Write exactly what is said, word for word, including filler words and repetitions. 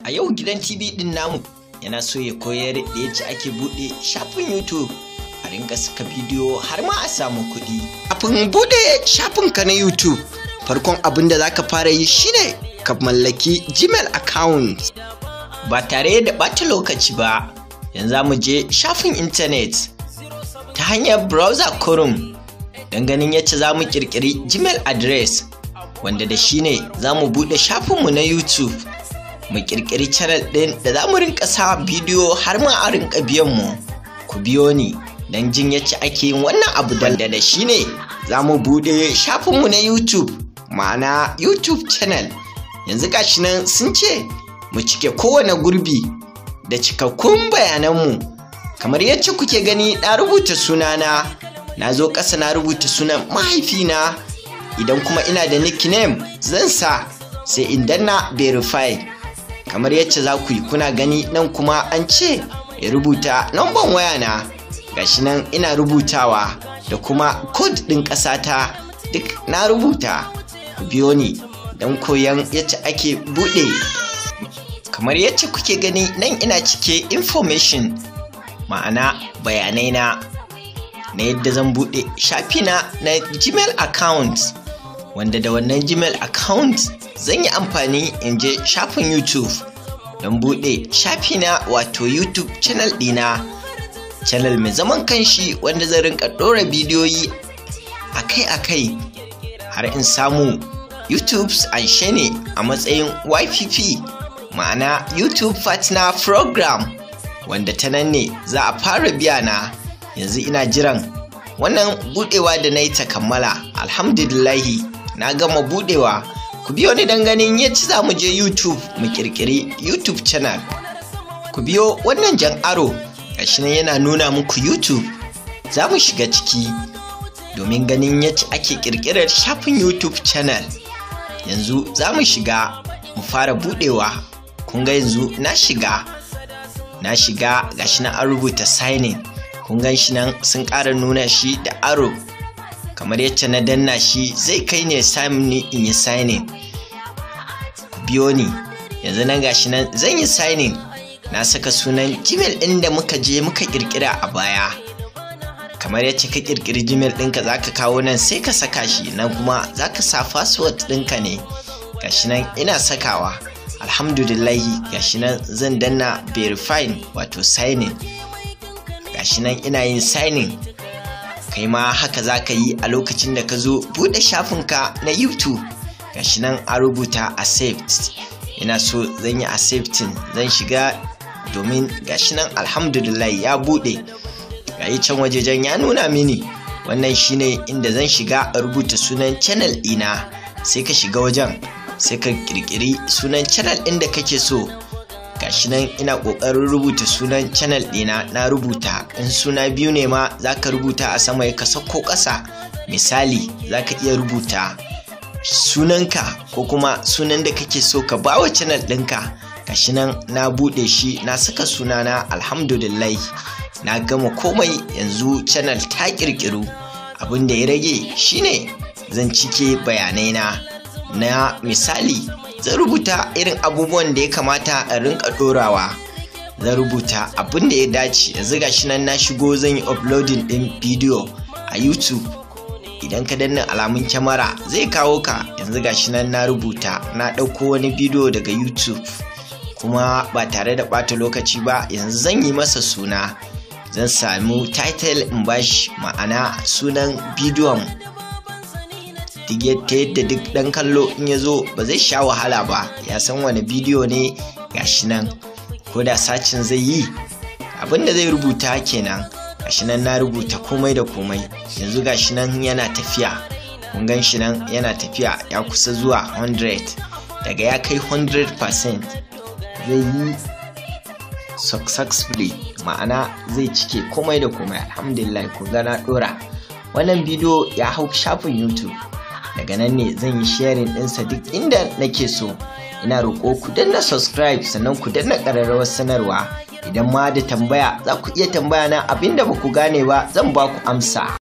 A yau gidan T V din namu yana so ya koyar da yadda ake buɗe shafin YouTube a rinka saka bidiyo har ma a samu kuɗi. Kafin buɗe shafinka na YouTube, farkon abin da zaka fara yi shine ka mallaki Gmail account. Ba tare da ɓata lokaci ba, yanzu mu je shafin intanet ta hanyar browser kurum don ganin yadda za mu ƙirƙiri Gmail address, wanda da shi ne za mu buɗe shafinmu na YouTube. Mu ƙirƙiri channel ɗin da za mu rinka sa bidiyo har ma a rinka biyan mu. Ku biyo ni don jin yadda ake yin wannan abu, da da shi ne za mu buɗe shafinmu na YouTube, ma'ana YouTube channel. Yanzu gashi nan sun ce mu cike kowane gurbi da cikakkun bayananmu. Kamar yadda kuke gani, na rubuta sunana, na zo ƙasa na rubuta sunan mahaifina. Idan kuma ina da nickname zan sa, sai in danna verify. Kamar yadda za ku yi kuna gani nan kuma an ce ya rubuta namban waya na, gashi nan ina rubutawa, da kuma code ɗin ƙasata duk na rubuta. Ku biyo ni don koyon yadda ake buɗe. Kamar yadda kuke gani nan ina cike information, ma'ana bayanai na na yadda zan buɗe shafina na Gmail account, wanda da wannan Gmail account zan yi amfani in je shafin YouTube don buɗe shafina, wato YouTube channel ɗina, channel mai zaman kanshi wanda zan rinka ɗora bidiyoyi akai-akai har in samu YouTube's anshe ne a matsayin Y P P, ma'ana YouTube Partner Program, wanda ta nan ne za a fara biya na. Yanzu ina jiran wannan buɗewa da na yi ta kammala. Alhamdulillahi na gama buɗewa. Ku biyo ni don ganin yadda za mu je YouTube mu ƙirƙiri YouTube channel. Ku biyo wannan jan aro, gashi nan yana nuna muku YouTube. Za mu shiga ciki domin ganin yadda ake ƙirƙirar shafin YouTube channel. Yanzu za mu shiga mu fara buɗewa. Kun ga yanzu na shiga na shiga gashi nan an rubuta sign in. Kun gan shi nan sun ƙara nuna shi da aro. Kamar yadda na danna shi zai kai ne sign in yi sign in. Ku biyo ni yanzu nan gashi nan zan yi sign in. Na saka sunan Gmail ɗin da muka je muka ƙirƙira a baya. Kamar yadda ka ƙirƙiri Gmail ɗinka za ka kawo nan sai ka saka shi, nan kuma za ka sa password ɗinka ne. Gashi nan ina sakawa. Alhamdulillahi gashi nan zan danna verify, wato sign in. Gashi nan ina yin sign in. Kai ma haka za ka yi a lokacin da ka zo buɗe shafinka na YouTube. Gashi nan a rubuta accept. Ina so zan yi accepting, zan shiga domin gashi nan alhamdulillah ya buɗe. Gayi can wajejen ya nuna mini wannan shine inda zan shiga a rubuta sunan channel ɗina. Sai ka shiga wajen, sai ka ƙirƙiri sunan channel ɗin da kake so. Gashi nan ina ƙoƙarin rubuta sunan channel ɗina, na rubuta. In suna biyu ne ma za ka rubuta a sama ya ka sauko ƙasa. Misali za ka iya rubuta sunanka ko kuma sunan da kake so ka bawa channel ɗinka. Gashi nan na buɗe shi, na saka sunana. Alhamdulillah na gama komai. Yanzu channel ta ƙirƙiru. Abin da ya rage shine zan cike bayanai na. Na misali zan rubuta irin abubuwan da ya kamata a rinka ɗorawa. Zan rubuta abin da ya dace. Yanzu gashi nan na shigo zan yi uploading ɗin bidiyo a YouTube. Idan ka danna alamun kyamara zai kawo ka. Yanzu gashi nan na rubuta, na ɗauko wani bidiyo daga YouTube, kuma ba tare da ɓata lokaci ba yanzu zan yi masa suna. Zan samu title in bashi, ma'ana sunan bidiyon, ta yadda duk ɗan kallo in ya zo ba zai sha wahala ba, ya san wani bidiyo ne. Gashi nan ko da sacin zai yi, abin da zai rubuta kenan. Gashi nan na rubuta komai da komai. Yanzu gashi nan yana tafiya. Kun gan shi nan yana tafiya, ya kusa zuwa hundred. Daga ya kai hundred percent zai yi successfully, ma'ana zai cike komai da komai. Alhamdulillah kun ga na ɗora wannan bidiyo ya hau shafin YouTube. Daga nan ne zan yi sharing ɗinsa duk inda nake so. Ina roƙo ku danna subscribe, sannan ku danna ƙararrawar sanarwa. Idan ma da tambaya za ku iya tambaya na abinda ba ku gane ba, zan ba ku amsa.